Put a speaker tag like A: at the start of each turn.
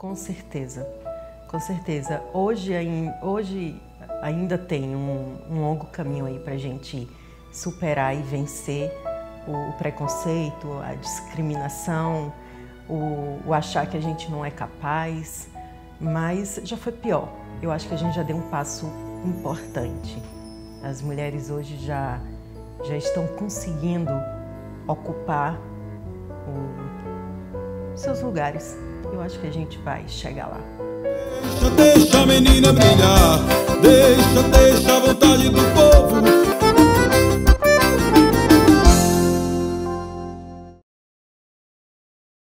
A: Com certeza, com certeza. Hoje ainda tem um longo caminho aí para a gente superar e vencer o preconceito, a discriminação, o achar que a gente não é capaz, mas já foi pior. Eu acho que a gente já deu um passo importante. As mulheres hoje já estão conseguindo ocupar seus lugares. Eu acho que a gente vai chegar lá.
B: Deixa a menina brilhar, deixa a vontade do povo.